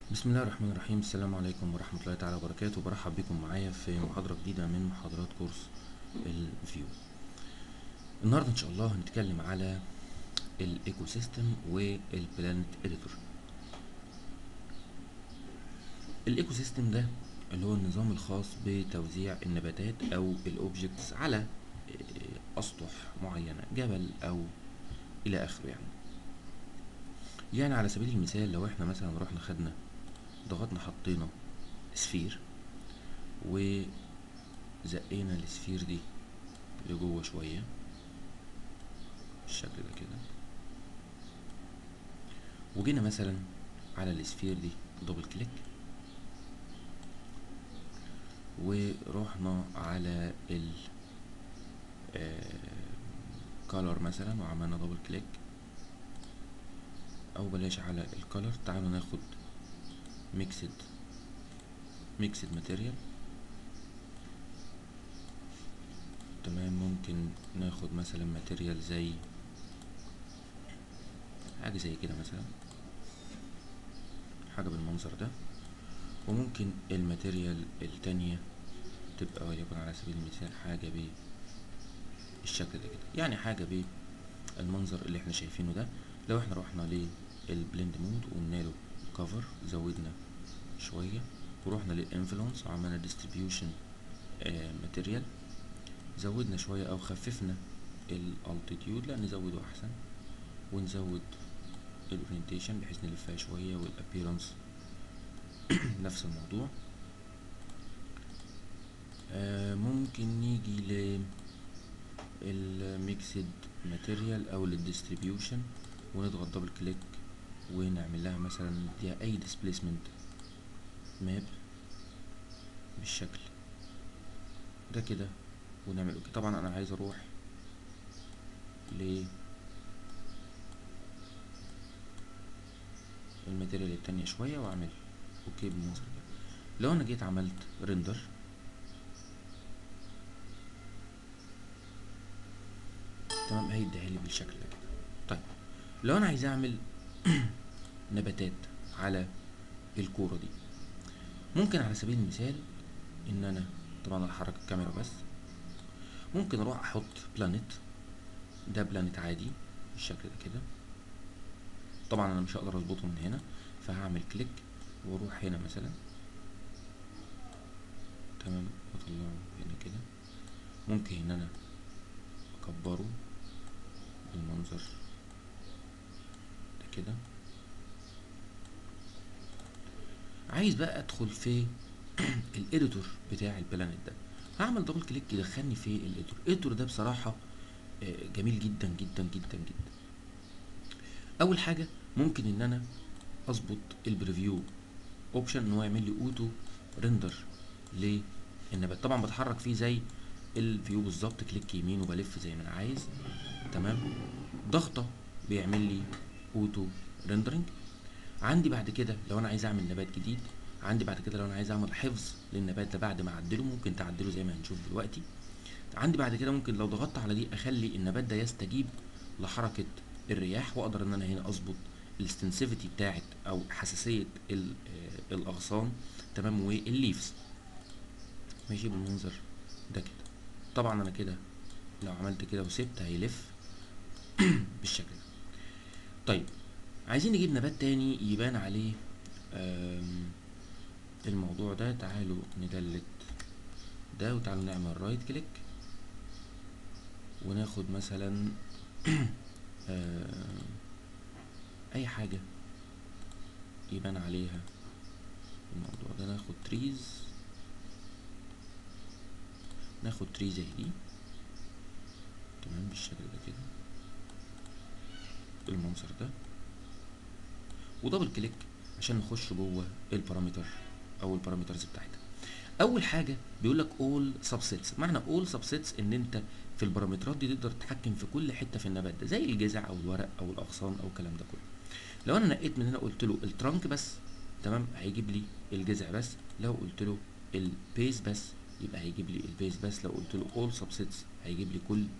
بسم الله الرحمن الرحيم. السلام عليكم ورحمة الله تعالى وبركاته. برحب بكم معايا في محاضرة جديدة من محاضرات كورس الفيو. النهاردة ان شاء الله هنتكلم على الايكو سيستم والبلانت اديتور. الايكو سيستم ده اللي هو النظام الخاص بتوزيع النباتات او الاوبجكتس على اسطح معينة، جبل او الى اخره. يعني على سبيل المثال لو احنا مثلا رحنا خدنا ضغطنا حطينا سفير وزقينا السفير دي لجوه شوية بالشكل ده كده، وجينا مثلا على السفير دي دبل كليك، ورحنا على ال كولر مثلا وعملنا دبل كليك، او بلاش على الكولر، تعالوا ناخد ميكسد ماتيريال. تمام، ممكن ناخد مثلا ماتيريال زي حاجة زي كده مثلا، حاجة بالمنظر ده. وممكن الماتيريال التانية تبقى وليكن على سبيل المثال حاجة بالشكل ده كده، يعني حاجة بالمنظر اللي احنا شايفينه ده. لو احنا رحنا للبلند مود وقلنا له كفر، زودنا شوية، ورحنا للانفلونس وعملنا ديستريبيوشن ماتيريال، زودنا شوية او خففنا الالتيتيود، لا نزوده احسن، ونزود الاورينتيشن بحيث نلفها شوية، والابيرنس نفس الموضوع. ممكن نيجي للميكسد ماتيريال او للديستريبيوشن ونضغط دبل كليك ونعمل لها مثلا نديها اي ديسبليسمنت ماب بالشكل ده كده ونعمل اوكي. طبعا انا عايز اروح للماتيريال التانية شوية واعمل اوكي بالمنظر ده. لو انا جيت عملت ريندر، تمام، هيديها لي بالشكل ده كده. طيب لو انا عايز اعمل نباتات على الكورة دي، ممكن على سبيل المثال ان انا طبعا احرك الكاميرا بس، ممكن اروح احط بلانيت، ده بلانيت عادي بالشكل ده كده. طبعا انا مش هقدر اظبطه من هنا، فهعمل كليك واروح هنا مثلا، تمام، واطلعه هنا كده. ممكن ان انا اكبره بالمنظر ده كده. عايز بقى ادخل في الاديتور بتاع البلانيت ده، هعمل دبل كليك يدخلني في الاديتور. الاديتور ده بصراحه جميل جدا جدا جدا جدا. اول حاجه ممكن ان انا اظبط البريفيو اوبشن ان هو يعمل لي اوتو ريندر للنبات. طبعا بتحرك فيه زي الفيو بالظبط، كليك يمين وبلف زي ما انا عايز، تمام. ضغطه بيعمل لي اوتو ريندرنج. عندي بعد كده لو انا عايز اعمل نبات جديد، عندي بعد كده لو انا عايز اعمل حفظ للنبات ده بعد ما اعدله، ممكن تعدله زي ما هنشوف دلوقتي. عندي بعد كده ممكن لو ضغطت على دي اخلي النبات ده يستجيب لحركه الرياح، واقدر ان انا هنا اظبط الاستنسيفيتي بتاعت او حساسيه الاغصان، تمام، والليفز ماشي بالمنظر ده كده. طبعا انا كده لو عملت كده وسبت هيلف بالشكل ده. طيب عايزين نجيب نبات تاني يبان عليه الموضوع ده. تعالوا ندلت ده، وتعالوا نعمل رايت كليك وناخد مثلا اي حاجة يبان عليها الموضوع ده. ناخد تري زي دي، تمام، بالشكل ده كده بالمنظر ده، ودبل كليك عشان نخش جوه البارامتر او البارامترز بتاعتها. اول حاجه بيقول لك اول سبسيتس. معنى اول سبسيتس ان انت في البارامترات دي تقدر تتحكم في كل حته في النبات ده، زي الجذع او الورق او الاغصان او الكلام ده كله. لو انا نقيت من هنا قلت له الترانك بس، تمام، هيجيب لي الجذع بس. لو قلت له البيز بس يبقى هيجيب لي البيز بس. لو قلت له اول سبسيتس هيجيب لي كل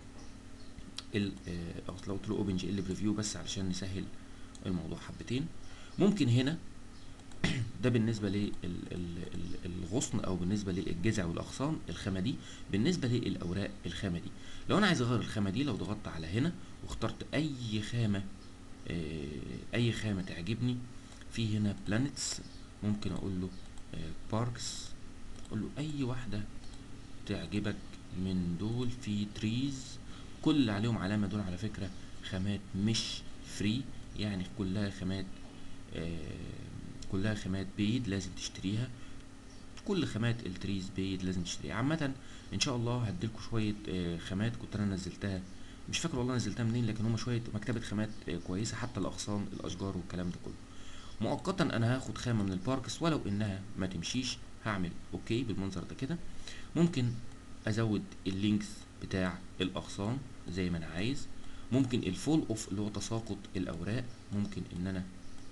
لو قلت له اوبن جي ال بريفيو بس علشان نسهل الموضوع حبتين. ممكن هنا ده بالنسبه للغصن او بالنسبه للجذع والاغصان الخامه دي. بالنسبه للاوراق الخامه دي، لو انا عايز اغير الخامه دي، لو ضغطت على هنا واخترت اي خامه، اي خامه تعجبني، في هنا بلانتس، ممكن اقول له باركس، اقول له اي واحده تعجبك من دول. في تريز، كل اللي عليهم علامه دول على فكره خامات مش فري، يعني كلها خامات، كلها خامات بيد لازم تشتريها. كل خامات التريز بيد لازم تشتريها. عامة ان شاء الله هديلكوا شوية خامات كنت انا نزلتها، مش فاكر والله نزلتها منين، لكن هما شوية مكتبة خامات كويسة، حتى الاغصان الاشجار والكلام ده كله. مؤقتا انا هاخد خامة من الباركس، ولو انها ما تمشيش هعمل اوكي بالمنظر ده كده. ممكن ازود اللينكس بتاع الاغصان زي ما انا عايز. ممكن الفول اوف اللي هو تساقط الاوراق ممكن ان انا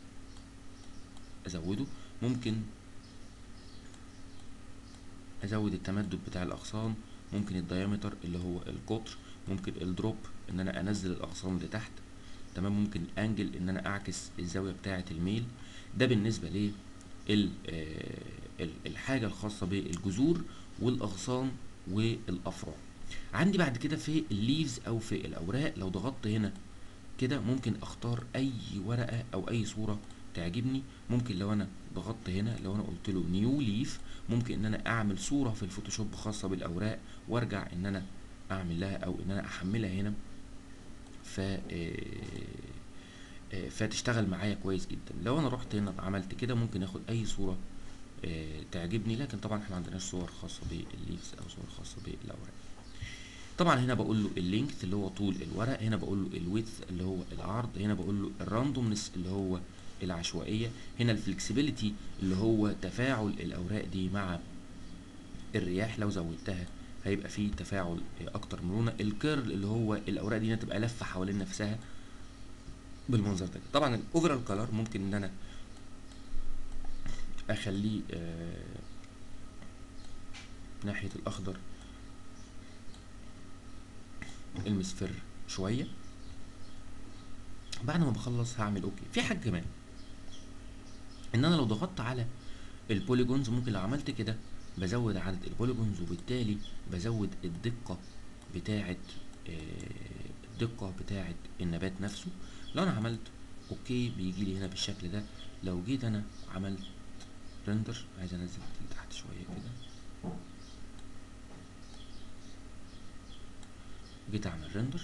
ازوده. ممكن ازود التمدد بتاع الاغصان. ممكن الديامتر اللي هو القطر. ممكن الدروب ان انا انزل الاغصان لتحت. تمام. ممكن الانجل ان انا اعكس الزاويه بتاعه الميل. ده بالنسبه ل الحاجه الخاصه بالجذور والاغصان والافرع. عندي بعد كده في الليفز او في الاوراق، لو ضغطت هنا كده ممكن اختار اي ورقه او اي صوره تعجبني. ممكن لو انا ضغطت هنا، لو انا قلت له نيو ليف، ممكن ان انا اعمل صوره في الفوتوشوب خاصه بالاوراق، وارجع ان انا اعمل لها او ان انا احملها هنا، ف فتشتغل معايا كويس جدا. لو انا رحت هنا عملت كده ممكن اخد اي صوره تعجبني، لكن طبعا احنا ما عندناش صور خاصه بالليفز او صور خاصه بالاوراق. طبعا هنا بقول له اللينث اللي هو طول الورق، هنا بقول له الويدث اللي هو العرض، هنا بقول له الراندومنس اللي هو العشوائيه، هنا الفلكسبيليتي اللي هو تفاعل الاوراق دي مع الرياح، لو زودتها هيبقى فيه تفاعل اكتر مرونه. الكيرل اللي هو الاوراق دي تبقى لفه حوالين نفسها بالمنظر ده. طبعا الاوفرال كلر ممكن ان انا اخليه ناحيه الاخضر المصفر شويه. بعد ما بخلص هعمل اوكي. في حاجه كمان، ان انا لو ضغطت على البوليجونز، ممكن لو عملت كده بزود عدد البوليجونز، وبالتالي بزود الدقة بتاعة النبات نفسه. لو انا عملت اوكي بيجي لي هنا بالشكل ده. لو جيت انا عملت ريندر، عايز انزل تحت شوية كده، جيت اعمل ريندر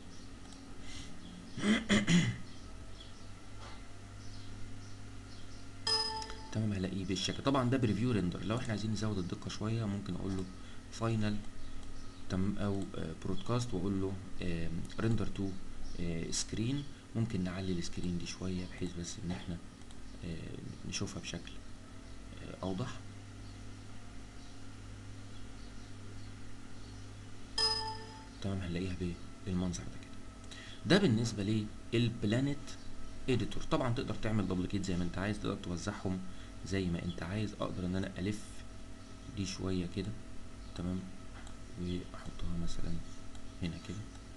تمام هلاقيه بالشكل. طبعا ده بريفيو ريندر. لو احنا عايزين نزود الدقة شوية ممكن اقول له فاينل، تمام، او برودكاست، واقول له ريندر تو سكرين. ممكن نعلي السكرين دي شويه بحيث بس ان احنا نشوفها بشكل اوضح. تمام هنلاقيها بالمنظر ده كده. ده بالنسبه للبلانيت اديتور. طبعا تقدر تعمل دبليكيت زي ما انت عايز، تقدر توزعهم زي ما انت عايز. اقدر ان انا الف دي شويه كده، تمام، واحطها مثلا هنا كده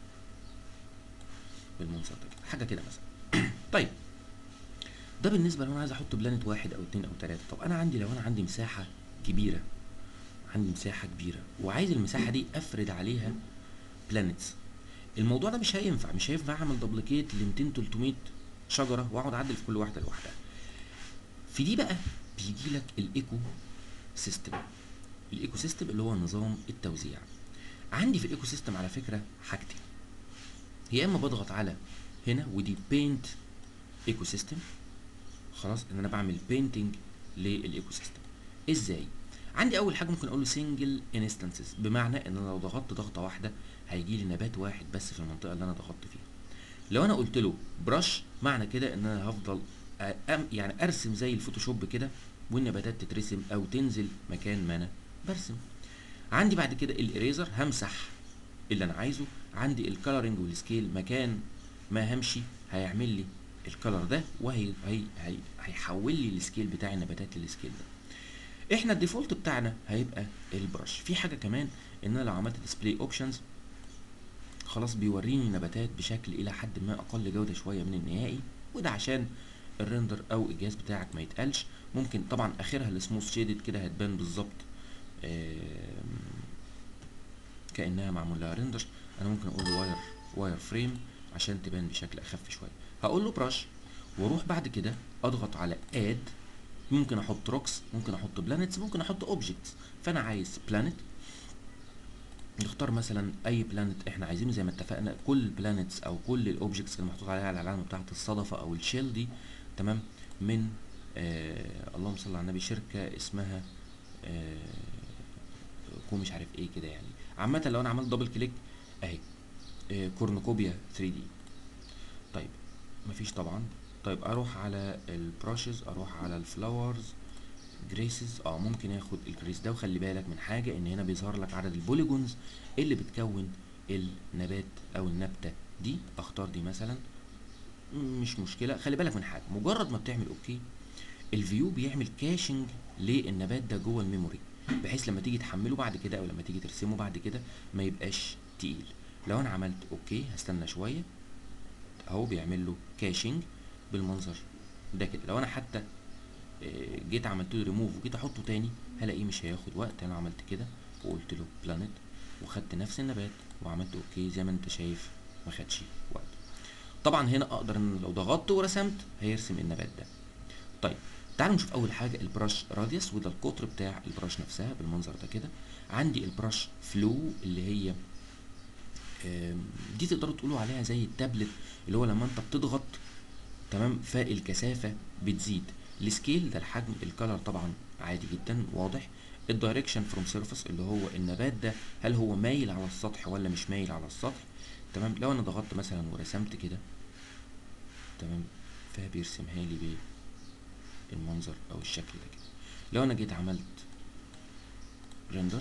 بالمنظر ده كده، حاجه كده مثلا. طيب ده بالنسبه لو انا عايز احط بلانت واحد او اتنين او تلاته. طب انا عندي، لو انا عندي مساحه كبيره، عندي مساحه كبيره وعايز المساحه دي افرد عليها بلانتس، الموضوع ده مش هينفع اعمل دبليكيت ل 200 300 شجره واقعد اعدل في كل واحده لوحدها. في دي بقى بيجي لك الايكو سيستم. الايكو سيستم اللي هو نظام التوزيع. عندي في الايكو سيستم على فكره حاجتين، يا اما بضغط على هنا ودي بينت ايكو سيستم، خلاص ان انا بعمل بينتنج للايكو سيستم. ازاي؟ عندي اول حاجه ممكن اقول له سنجل انستنسز، بمعنى ان انا لو ضغطت ضغطه واحده هيجي لي نبات واحد بس في المنطقه اللي انا ضغطت فيها. لو انا قلت له برش، معنى كده ان انا هفضل يعني ارسم زي الفوتوشوب كده، والنباتات تترسم او تنزل مكان ما انا برسم. عندي بعد كده الاريزر، همسح اللي انا عايزه. عندي الكالرنج والسكيل، مكان ما همشي هيعمل لي الكالر ده، وهي هيحول لي السكيل بتاع النباتات للسكيل ده. احنا الديفولت بتاعنا هيبقى البرش. في حاجه كمان، ان انا لو عملت ديسبلاي اوبشنز خلاص بيوريني نباتات بشكل الى حد ما اقل جوده شويه من النهائي، وده عشان الريندر او الجهاز بتاعك ما يتقلش. ممكن طبعا اخرها السموث شيدد كده هتبان بالظبط كانها معمول لها ريندر. انا ممكن اقول له واير فريم عشان تبان بشكل اخف شويه. هقول له براش واروح بعد كده اضغط على اد. ممكن احط روكس، ممكن احط بلانيتس، ممكن احط اوبجكتس. فانا عايز بلانيت، نختار مثلا اي بلانيت احنا عايزينه زي ما اتفقنا. كل البلانيتس او كل الاوبجكتس اللي محطوط عليها العلامه بتاعه الصدفه او الشيل دي، تمام، من اللهم صل على النبي، شركه اسمها كو مش عارف ايه كده يعني. عامه لو انا عملت دبل كليك اهي كورنوكوبيا 3 دي. طيب مفيش طبعا. طيب اروح على البراشز، اروح على الفلاورز جريسز. ممكن اخد الجريس ده. وخلي بالك من حاجه، ان هنا بيظهر لك عدد البوليجونز اللي بتكون النبات او النبته دي. اختار دي مثلا، مش مشكله. خلي بالك من حاجه، مجرد ما بتعمل اوكي الفيو بيعمل كاشنج للنبات ده جوه الميموري، بحيث لما تيجي تحمله بعد كده او لما تيجي ترسمه بعد كده ما يبقاش تقيل. لو انا عملت اوكي هستنى شويه اهو بيعمل له كاشنج بالمنظر ده كده. لو انا حتى جيت عملت له ريموف وجيت احطه تاني هلاقيه مش هياخد وقت. انا عملت كده وقلت له بلانت وخدت نفس النبات وعملت اوكي زي ما انت شايف ما خدش وقت. طبعا هنا اقدر ان لو ضغطت ورسمت هيرسم النبات ده. طيب تعالوا نشوف اول حاجه البراش راديوس، وده القطر بتاع البراش نفسها بالمنظر ده كده. عندي البراش فلو اللي هي دي تقدروا تقولوا عليها زي التابلت، اللي هو لما انت بتضغط تمام فالكثافه بتزيد. السكيل ده الحجم، الكالر طبعا عادي جدا واضح. الدايركشن فروم سيرفيس اللي هو النبات ده هل هو مايل على السطح ولا مش مايل على السطح. تمام، لو انا ضغطت مثلا ورسمت كده تمام فبيرسمها لي بالمنظر او الشكل ده كده. لو انا جيت عملت ريندر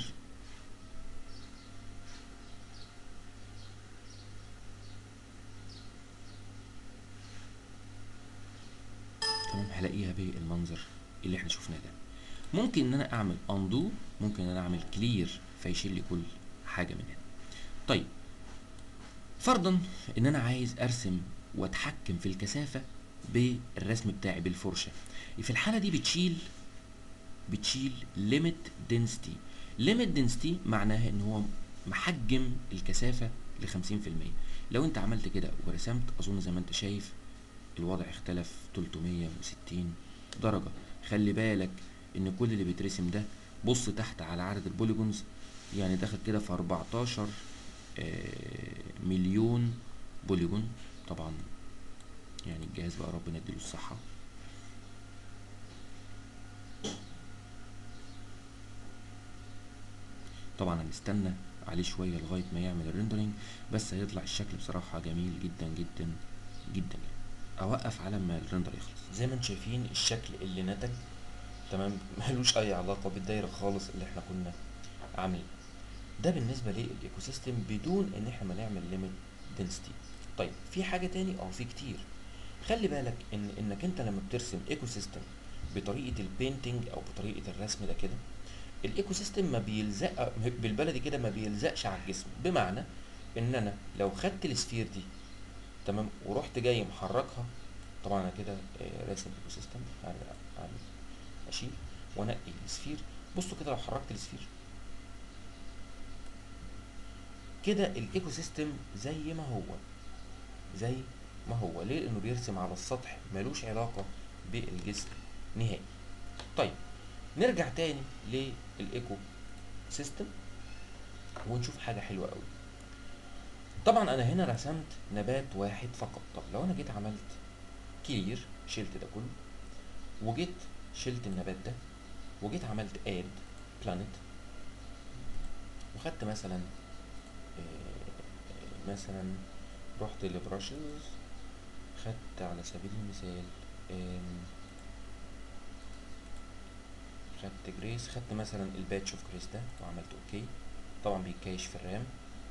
تمام هلاقيها بالمنظر اللي احنا شفناه ده. ممكن ان انا اعمل اندو، ممكن ان انا اعمل كلير فيشيل لي كل حاجه من هنا. طيب فرضا ان انا عايز ارسم واتحكم في الكثافه بالرسم بتاعي بالفرشه، في الحاله دي بتشيل ليميت دنسيتي. ليميت دنسيتي معناها ان هو محجم الكثافه ل 50%. لو انت عملت كده ورسمت اظن زي ما انت شايف الوضع اختلف 360 درجه. خلي بالك ان كل اللي بيترسم ده، بص تحت على عدد البوليجونز، يعني داخل كده في 14 مليون بوليجون. طبعا يعني الجهاز بقى ربنا يديله الصحة. طبعا هنستنى عليه شوية لغاية ما يعمل الريندرينج، بس هيطلع الشكل بصراحة جميل جدا جدا جدا. اوقف على ما الريندر يخلص. زي ما انتم شايفين الشكل اللي نتج تمام ملوش اي علاقة بالدايرة خالص اللي احنا كنا عاملين. ده بالنسبة للايكو سيستم بدون ان احنا ما نعمل ليميت دنسيتي. طيب في حاجة تاني في كتير. خلي بالك انك انت لما بترسم ايكو سيستم بطريقه البينتنج او بطريقه الرسم ده كده، الايكو سيستم ما بيلزق بالبلدي كده، ما بيلزقش على الجسم. بمعنى ان انا لو خدت السفير دي تمام ورحت جاي محركها، طبعا انا كده راسم ايكو سيستم، هعمل اشيل وانقي السفير. بصوا كده لو حركت السفير كده الايكو سيستم زي ما هو، زي ما هو. ليه؟ لانه بيرسم على السطح، ملوش علاقه بالجسم نهائي. طيب نرجع تاني للايكو سيستم ونشوف حاجه حلوه قوي. طبعا انا هنا رسمت نبات واحد فقط. طب لو انا جيت عملت كلير، شلت ده كله وجيت شلت النبات ده وجيت عملت اد بلانت وخدت مثلا مثلا رحت لبراشز، خدت على سبيل المثال خدت جريس، خدت مثلا الباتش اوف جريس ده وعملت اوكي. طبعا بيتكايش في الرام.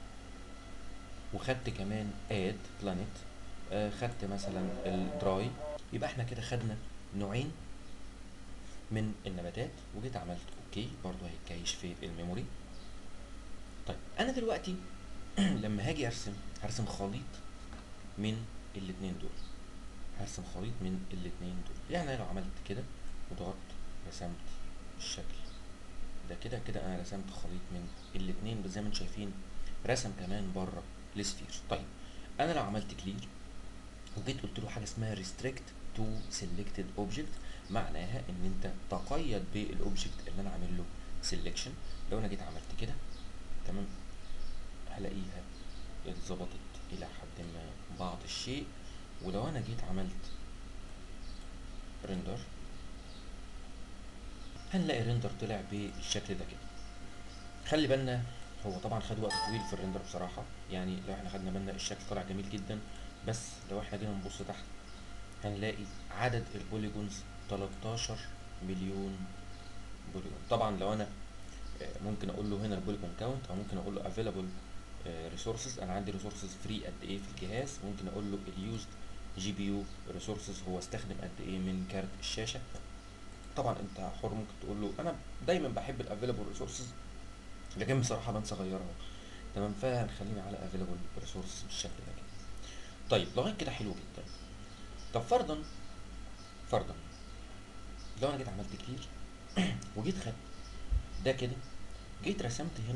وخدت كمان اد بلانت، خدت مثلا الدراي. يبقى احنا كده خدنا نوعين من النباتات وجيت عملت اوكي برضو هيتكايش في الميموري. طيب انا دلوقتي لما هاجي هرسم خليط من الاتنين دول. هرسم خليط من الاتنين دول. يعني انا لو عملت كده وضغطت رسمت الشكل ده كده. كده انا رسمت خليط من الاتنين، بس زي ما انتم شايفين رسم كمان بره السفير. طيب انا لو عملت كلير وجيت قلت له حاجه اسمها restrict to selected object، معناها ان انت تقيد بالاوبجكت اللي انا عامل له selection. لو انا جيت عملت كده تمام هلاقيها اتظبطت الى حد ما بعض الشيء. ولو انا جيت عملت ريندر هنلاقي الريندر طلع بالشكل ده كده. خلي بالنا هو طبعا خد وقت طويل في الريندر بصراحه، يعني لو احنا خدنا بالنا الشكل طلع جميل جدا، بس لو احنا جينا نبص تحت هنلاقي عدد البوليجونز 13 مليون بوليجون. طبعا لو انا ممكن اقول له هنا البوليجون كاونت، او ممكن اقول له افيلابل ريسورسز، انا عندي ريسورسز فري قد ايه في الجهاز. ممكن اقول له اليوزد جي بي يو ريسورسز، هو استخدم قد ايه من كارت الشاشه. طبعا انت حر، ممكن تقول له انا دايما بحب الافيلابل ريسورسز لكن بصراحه بنسى اغيرها. تمام، فهنخلينا على افيلابل ريسورسز بالشكل ده كده. طيب لغايه كده حلو جدا. طب فرضا لو انا جيت عملت كلير وجيت خدت ده كده، جيت رسمت هنا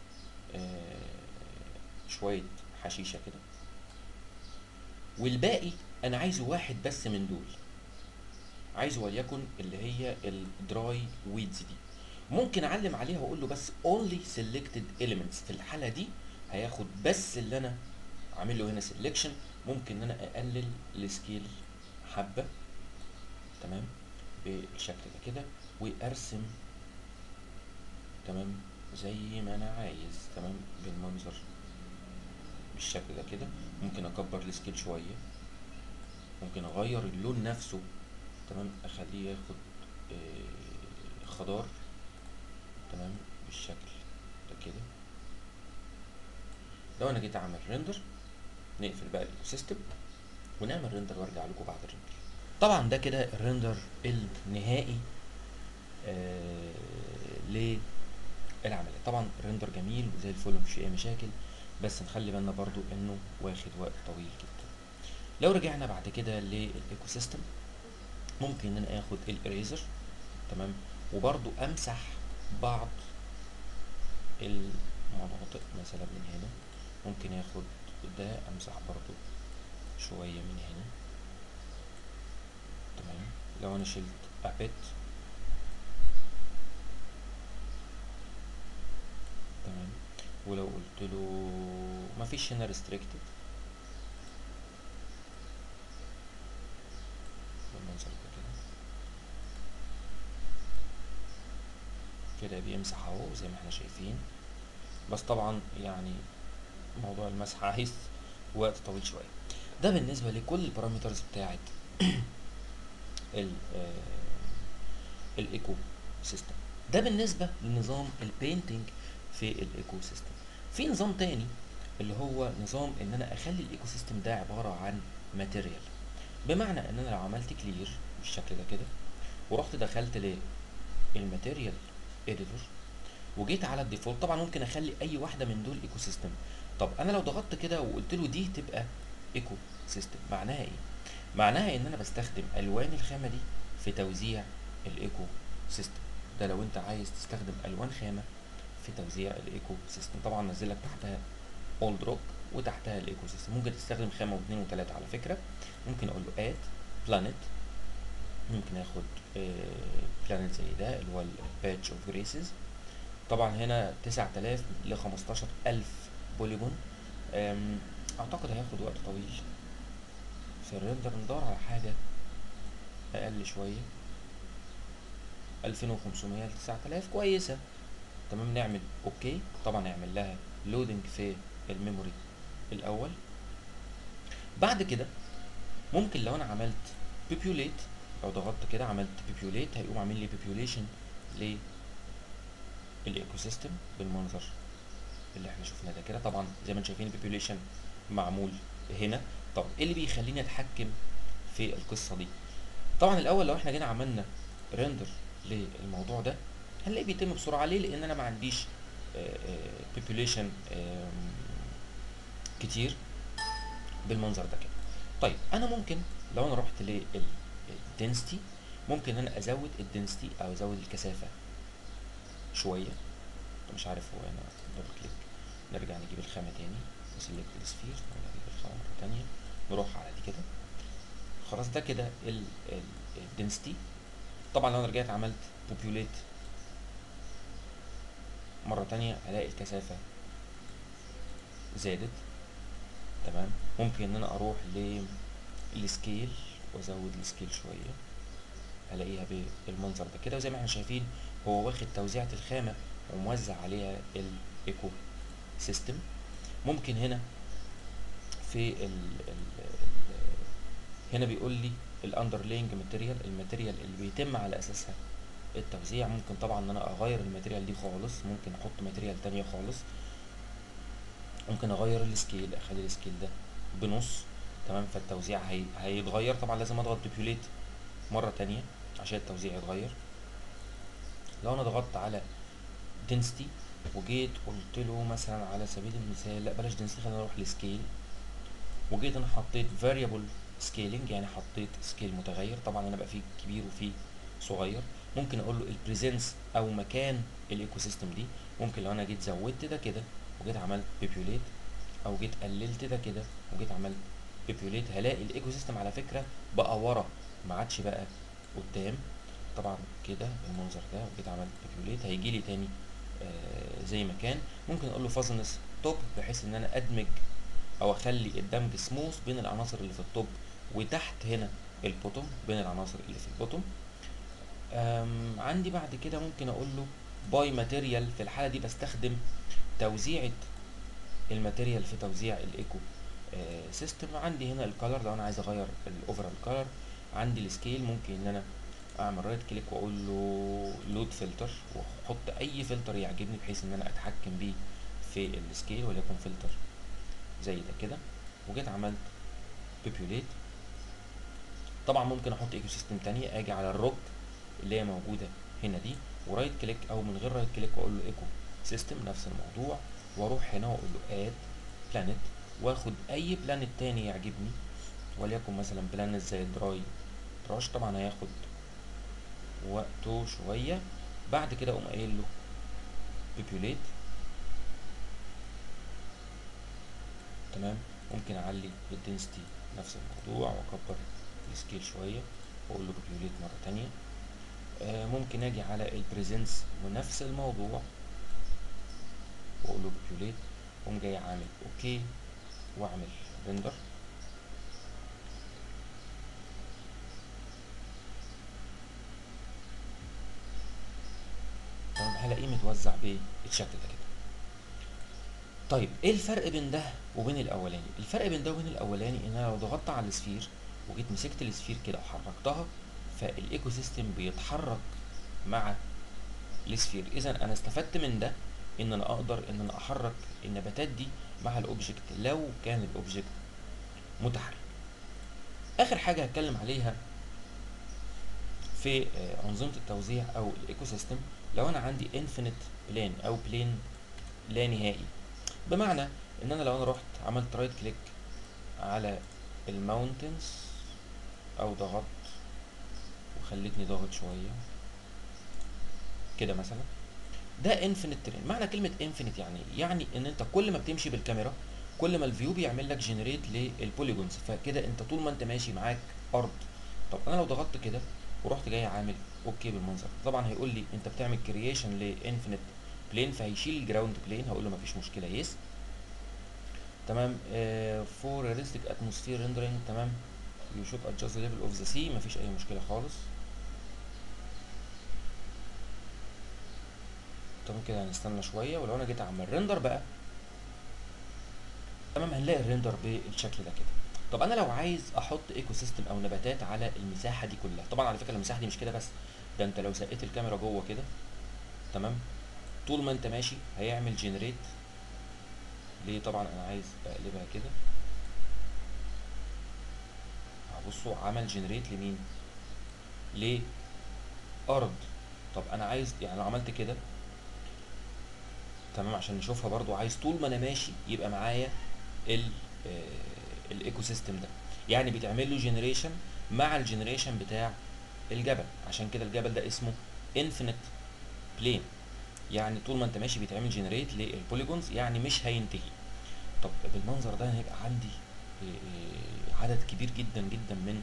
شويه حشيشه كده، والباقي انا عايزه واحد بس من دول، عايزه وليكن اللي هي الدراي ويدز دي. ممكن اعلم عليها واقول له بس only selected elements. في الحاله دي هياخد بس اللي انا عامل له هنا selection. ممكن ان انا اقلل السكيل حبه تمام بالشكل ده كده، وارسم تمام زي ما انا عايز تمام بالمنظر بالشكل ده كده. ممكن اكبر السكيل شويه، ممكن اغير اللون نفسه تمام اخليه ياخد خضار تمام بالشكل ده كده. لو انا جيت اعمل ريندر نقفل بقى الايكو سيستم ونعمل ريندر وارجع لكم بعد الريندر. طبعا ده كده الريندر النهائي للعمليه. طبعا الريندر جميل وزي الفل مفيش اي مشاكل، بس نخلي بالنا برضو انه واخد وقت طويل جدا. لو رجعنا بعد كده للايكو سيستم ممكن ان انا اخد الاريزر تمام، وبرضو امسح بعض المناطق مثلا من هنا. ممكن اخد ده امسح برضو شوية من هنا تمام. لو انا شلت ابيت تمام، ولو قلت له مفيش هنا restricted بالمنظر ده كده، كده بيمسح اهو زي ما احنا شايفين. بس طبعا يعني موضوع المسح عايز وقت طويل شوية. ده بالنسبة لكل البارامترز بتاعت الايكو سيستم. ده بالنسبة لنظام البينتنج في الايكو سيستم. في نظام تاني اللي هو نظام ان انا اخلي الايكو سيستم ده عبارة عن ماتيريال. بمعنى ان انا لو عملت كلير بالشكل ده كده ورحت دخلت للماتيريال اديتور وجيت على الديفولت، طبعا ممكن اخلي اي واحدة من دول ايكو سيستم. طب انا لو ضغطت كده وقلت له دي تبقى ايكو سيستم، معناها ايه؟ معناها ان انا بستخدم الوان الخامة دي في توزيع الايكو سيستم. ده لو انت عايز تستخدم الوان خامة في توزيع الايكو سيستم. طبعا نزل لك تحتها اولد روك وتحتها الايكو سيستم. ممكن تستخدم خامة واثنين وثلاثة على فكرة. ممكن اقول له اد بلانيت، ممكن اخد بلانيت زي ده اللي هو الباتش اوف جريسز. طبعا هنا 9000 ل 15000 بوليجون. اعتقد هياخد وقت طويل في الريندر. ندور على حاجة اقل شوية، 2500 ل 9000 كويسة تمام. نعمل اوكي، طبعا نعمل لها لودنج في الميموري الاول. بعد كده ممكن لو انا عملت بيبيوليت، لو ضغطت كده عملت بيبيوليت هيقوم عامل لي بيبيوليشن للايكو سيستم بالمنظر اللي احنا شفناه ده كده. طبعا زي ما انتم شايفين البيبيوليشن معمول هنا. طب ايه اللي بيخليني اتحكم في القصه دي؟ طبعا الاول لو احنا جينا عملنا ريندر للموضوع ده هنلاقيه بيتم بسرعه. ليه؟ لان انا ما عنديش بيبيوليشن كتير بالمنظر ده كده. طيب انا ممكن لو انا رحت للدنسيتي ممكن ان انا ازود الدنسيتي او ازود الكثافه شويه. مش عارف هو هنا دبل كليك، نرجع نجيب الخامه تاني، نسلكت السفير، نرجع نجيب الخامه مره تانيه، نروح على دي كده. خلاص ده كده الدنسيتي. طبعا لو انا رجعت عملت بوبيوليت مره تانيه الاقي الكثافه زادت. تمام. ممكن ان انا اروح للسكيل وازود السكيل شويه، هلاقيها بالمنظر ده كده. وزي ما احنا شايفين هو واخد توزيعة الخامة وموزع عليها الايكو سيستم. ممكن هنا في هنا بيقول لي الاندرلينج ماتيريال، الماتيريال اللي بيتم على اساسها التوزيع. ممكن طبعا ان انا اغير الماتيريال دي خالص، ممكن احط ماتيريال تانية خالص، ممكن اغير السكيل، اخلي السكيل ده بنص. تمام. فالتوزيع هيتغير. طبعا لازم اضغط دوبيوليت مرة تانية عشان التوزيع يتغير. لو انا ضغطت على density وجيت قلت له مثلا على سبيل المثال، لا بلاش density، خلينا نروح لسكيل، وجيت انا حطيت variable scaling، يعني حطيت سكيل متغير. طبعا انا بقى فيه كبير وفيه صغير. ممكن اقول له البريزنس او مكان الايكو سيستم دي. ممكن لو انا جيت زودت ده كده وجيت عملت بيبيوليت، او جيت قللت ده كده وجيت عملت بيبيوليت، هلاقي الايكو سيستم على فكره بقى ورا، ما عادش بقى قدام. طبعا كده المنظر ده، وجيت عملت بيبيوليت هيجي لي تاني زي ما كان. ممكن اقول له فازنس توب، بحيث ان انا ادمج او اخلي الدمج سموث بين العناصر اللي في التوب، وتحت هنا البوتوم بين العناصر اللي في البوتوم. عندي بعد كده ممكن اقول له باي ماتيريال. في الحاله دي بستخدم توزيعة الماتيريال في توزيع الايكو سيستم. عندي هنا الكالر لو انا عايز اغير الاوفرال كالر. عندي السكيل، ممكن ان انا اعمل رايت كليك واقول له لود فلتر، واحط اي فلتر يعجبني بحيث ان انا اتحكم بيه في السكيل، وليكن فلتر زي ده كده. وجيت عملت بيبيوليت. طبعا ممكن احط ايكو سيستم تانية، اجي على الروك اللي هي موجوده هنا دي، ورايت كليك او من غير رايت كليك واقول له ايكو سيستم، نفس الموضوع. واروح هنا واقول له اد بلانت، واخد اي بلانت تاني يعجبني، وليكن مثلا بلانت زي دراي براش. طبعا هياخد وقته شويه. بعد كده اقوم قايل له بيبيوليت. تمام. ممكن اعلي الدنسيتي نفس الموضوع، واكبر السكيل شويه واقول له بيبيوليت مره تانية. ممكن اجي على البريزنس ونفس الموضوع واقول له بيبيوليت، واقوم جاي عامل اوكي واعمل ريندر. تمام. هلاقيه متوزع بالشكل ده كده. طيب ايه الفرق بين ده وبين الاولاني؟ الفرق بين ده وبين الاولاني ان انا لو ضغطت على السفير وجيت مسكت السفير كده وحركتها، فالايكو سيستم بيتحرك مع السفير. اذا انا استفدت من ده ان انا اقدر ان انا احرك النباتات دي مع الاوبجكت لو كان الاوبجكت متحرك. اخر حاجه هتكلم عليها في انظمه التوزيع او الايكو سيستم، لو انا عندي انفينيت بلان او بلين لا نهائي. بمعنى ان انا لو انا رحت عملت رايت كليك على الماونتنز او ضغطت وخلتني ضاغط شويه كده مثلا، ده انفينيت ترين. معنى كلمه انفينيت يعني ان انت كل ما بتمشي بالكاميرا كل ما الفيو بيعمل لك جنريت للبوليجونز. فكده انت طول ما انت ماشي معاك ارض. طب انا لو ضغطت كده ورحت جاي عامل اوكي بالمنظر، طبعا هيقول لي انت بتعمل كرييشن لانفينيت بلين، فهيشيل الجراوند بلين. هقول له مفيش مشكله، يس. تمام. فور رياليستيك اتموسفير ريندرينج. تمام. يو شود ادجست ليفل اوف ذا سي، مفيش اي مشكله خالص. تمام كده. هنستنى شويه، ولو انا جيت اعمل ريندر بقى، تمام، هنلاقي الريندر بالشكل ده كده. طب انا لو عايز احط ايكو سيستم او نباتات على المساحه دي كلها، طبعا على فكره المساحه دي مش كده بس، ده انت لو سقيت الكاميرا جوه كده، تمام، طول ما انت ماشي هيعمل جنريت. ليه؟ طبعا انا عايز اقلبها كده. هبصوا عمل جنريت لمين؟ لارض. طب انا عايز يعني لو عملت كده، تمام، عشان نشوفها برضو، عايز طول ما انا ماشي يبقى معايا الايكو سيستم ده. يعني بيتعمل له جنريشن مع الجنريشن بتاع الجبل. عشان كده الجبل ده اسمه انفينيت بلين، يعني طول ما انت ماشي بيتعمل جنريت للبوليجونز، يعني مش هينتهي. طب بالمنظر ده هيبقى عندي عدد كبير جدا جدا من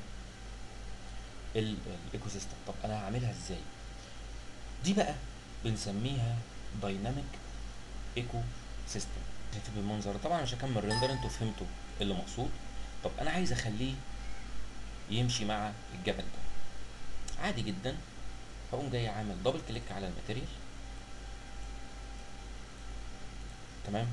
الايكو سيستم. طب انا هعملها ازاي؟ دي بقى بنسميها دايناميك ايكو سيستم. بالمنظر ده طبعا مش هكمل ريندر، انتوا فهمتوا اللي مقصود. طب انا عايز اخليه يمشي مع الجبل ده. عادي جدا، هقوم جاي عامل دبل كليك على الماتيريال، تمام،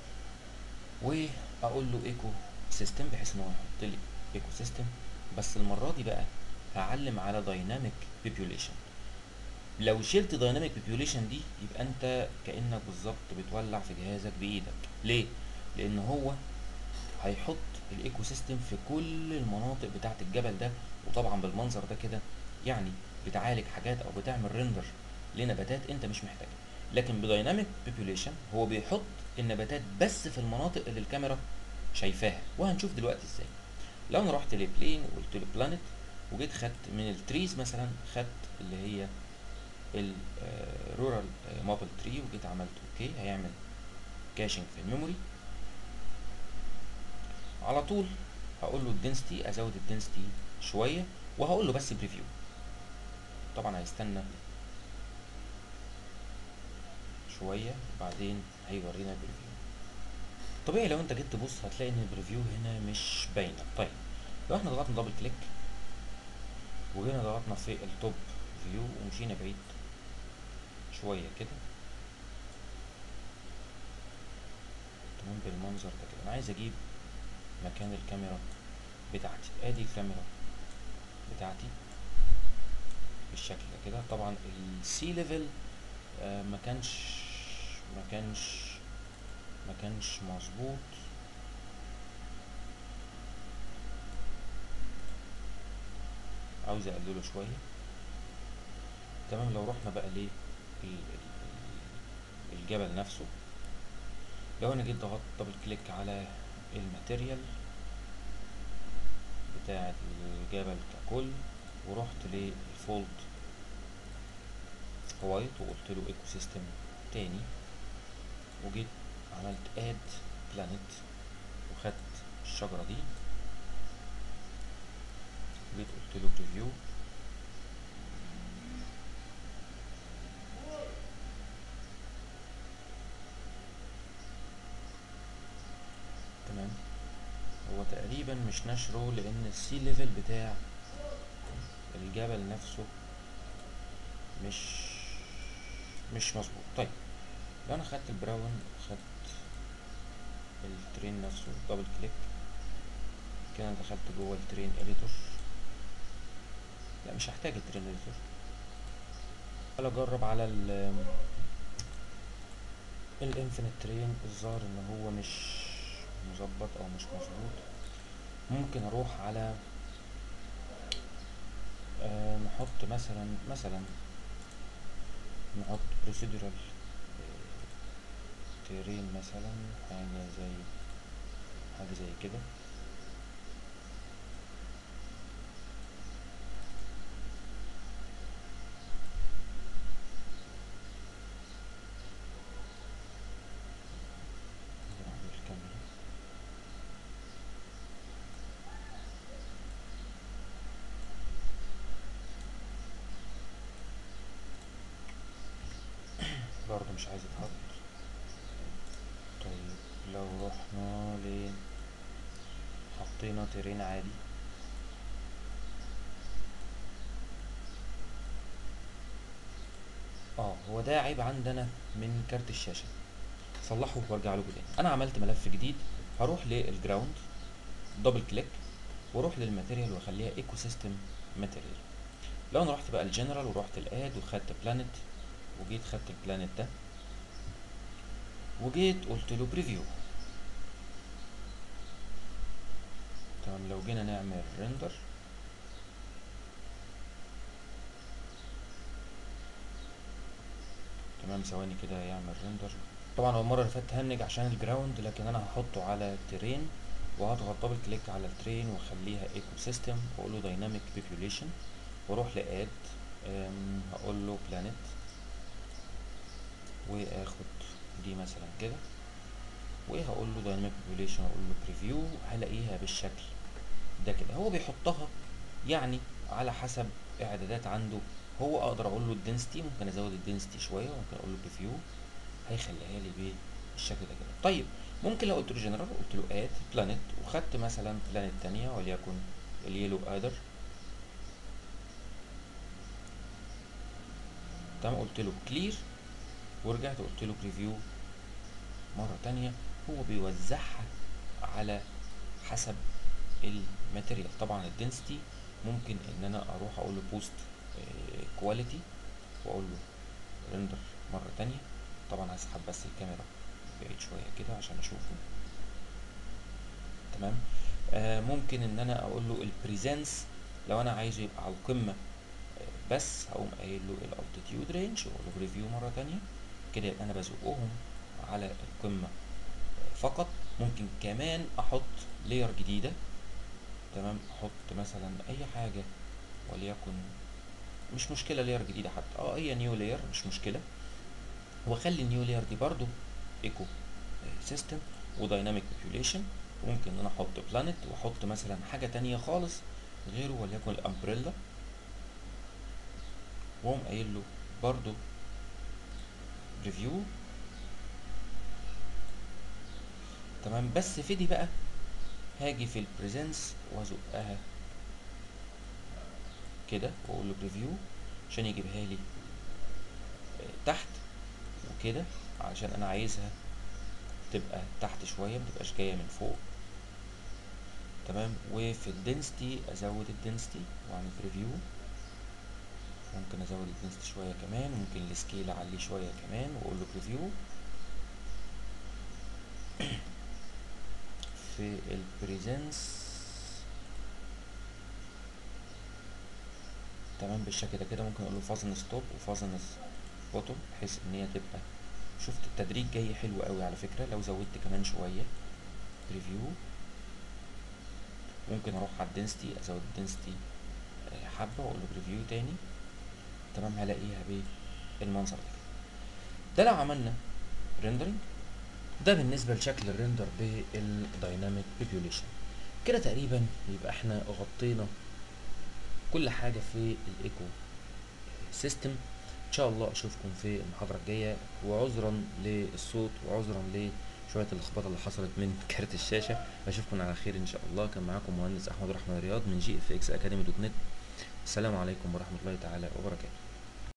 واقول له ايكو سيستم، بحيث ان هو يحط لي ايكو سيستم. بس المره دي بقى هعلم على دايناميك بيبيوليشن. لو شلت دايناميك بيبيوليشن دي يبقى انت كانك بالظبط بتولع في جهازك بايدك. ليه؟ لان هو هيحط الايكو سيستم في كل المناطق بتاعه الجبل ده، وطبعا بالمنظر ده كده يعني بتعالج حاجات او بتعمل ريندر لنباتات انت مش محتاجها. لكن بدايناميك بيبيوليشن هو بيحط النباتات بس في المناطق اللي الكاميرا شايفاها، وهنشوف دلوقتي ازاي. لو انا رحت لبلين وقلت له بلانت، وجيت خدت من التريز مثلا، خدت اللي هي الرورال مابل تري، وجيت عملت اوكي، هيعمل كاشنج في الميموري على طول. هقول له الدنسيتي، ازود الدنسيتي شويه، وهقول له بس بريفيو. طبعا هيستنى شويه وبعدين هيورينا البريفيو. طبيعي لو انت جيت تبص هتلاقي ان البريفيو هنا مش باينه. طيب لو احنا ضغطنا دبل كليك وجينا ضغطنا في التوب فيو ومشينا بعيد شويه كده، تمام، بالمنظر ده كده انا عايز اجيب مكان الكاميرا بتاعتي. ادي الكاميرا بتاعتي بالشكل ده كده. طبعا السي ليفل ما كانش ما كانش ما كانش مظبوط، عاوز اقلله شويه. تمام، لو رحنا بقى ليه الجبل نفسه، لو انا جيت ضغطت دبل كليك على الماتيريال بتاعه الجبل ككل، ورحت للفولد وايت وقلت له ايكو سيستم تاني، وجيت عملت اد بلانيت وخدت الشجره دي، وجيت قلت له بريفيو، تمام. هو تقريبا مش نشره لان السي ليفل بتاع الجبل نفسه مش مش مظبوط. طيب لو انا خدت البراون، خدت الترين نفسه دبل كليك كده، انا دخلت جوه الترين اديتور. لا مش هحتاج الترين اديتور، ولا اجرب على الانفينيت ترين. الظاهر ان هو مش مظبط او مش مظبوط. ممكن اروح على نحط مثلا نحط بروسيدورال ترين مثلا، حاجه زي كده. نروح للكاميرا، برضه مش عايز يتحط. طيب لو رحنا حطينا ترين عادي، هو ده عيب عندنا من كارت الشاشه، صلحه وارجع لكم تاني. انا عملت ملف جديد، هروح للجراوند دبل كليك واروح للماتيريال واخليها ايكو سيستم ماتيريال. لو انا رحت بقى الجنرال ورحت الاد وخدت بلانت، وجيت خدت البلانت ده وجيت قلت له بريفيو، تمام. لو جينا نعمل ريندر، تمام، ثواني كده يعمل ريندر. طبعا هو المره اللي فاتت هنج عشان الجراوند، لكن انا هحطه على ترين وهضغط دبل كليك على الترين واخليها ايكو سيستم واقول له دايناميك بيبيوليشن، واروح لاد، هقول له بلانت، واخد دي مثلا كده، وهقول له دايناميك بوبوليشن، اقول له بريفيو، هلاقيها بالشكل ده كده. هو بيحطها يعني على حسب اعدادات عنده. هو اقدر اقول له الدنسيتي، ممكن ازود الدنسيتي شويه، وممكن اقول له بريفيو، هيخليها لي بالشكل ده كده. طيب ممكن لو قلت له جنرال، قلت له اد بلانت، وخدت مثلا بلانت تانية وليكن اليلو ادر، تمام، قلت له كلير، ورجعت قلت له بريفيو مره تانية. هو بيوزعها على حسب الماتيريال. طبعا الدنسيتي ممكن ان انا اروح اقول له بوست كواليتي، واقول له ريندر مره تانية. طبعا هسحب بس الكاميرا بعيد شويه كده عشان اشوفه، تمام. ممكن ان انا اقول له البريزنس، لو انا عايزه يبقى على القمه بس، هقوم قايل له الالتيتيود رينج، واقول له بريفيو مره تانية كده، يبقى انا بزقهم على القمه فقط. ممكن كمان احط لاير جديده، تمام، احط مثلا اي حاجه وليكن، مش مشكله لاير جديده حتى، هي نيو لاير مش مشكله، واخلي النيو لاير دي برضو ايكو سيستم ودايناميك بوبوليشن. وممكن ان انا احط بلانت، واحط مثلا حاجه تانية خالص غيره وليكن الامبريلا، واقوم قايل له برضو ريفيو، تمام. بس في دي بقى هاجي في البريزنس وازقها كده، واقول له بريفيو عشان يجيبها لي تحت وكده، علشان انا عايزها تبقى تحت شويه، متبقاش جايه من فوق، تمام. وفي الدنسيتي ازود الدنسيتي واعمل بريفيو، ممكن ازود الدنسيتي شويه كمان، ممكن السكيل اعليه شويه كمان واقول له بريفيو. في البريزنس تمام بالشكل ده كده. ممكن اقول له فازن ستوب وفازن بوتوم، بحيث ان هي تبقى، شفت التدريج جاي حلو قوي على فكره. لو زودت كمان شويه بريفيو، ممكن اروح على الدنسيتي ازود الدنسيتي حبه واقول له بريفيو تاني، تمام، هلاقيها بالمنظر ده. لو عملنا ريندرنج، ده بالنسبه لشكل الريندر بالدايناميك بوبوليشن. كده تقريبا يبقى احنا غطينا كل حاجه في الايكو سيستم. ان شاء الله اشوفكم في المحاضره الجايه، وعذرا للصوت وعذرا لشويه اللخبطه اللي حصلت من كارت الشاشه. اشوفكم على خير ان شاء الله. كان معاكم مهندس احمد الرحمن رياض من GFX Academy.net. السلام عليكم ورحمه الله تعالى وبركاته.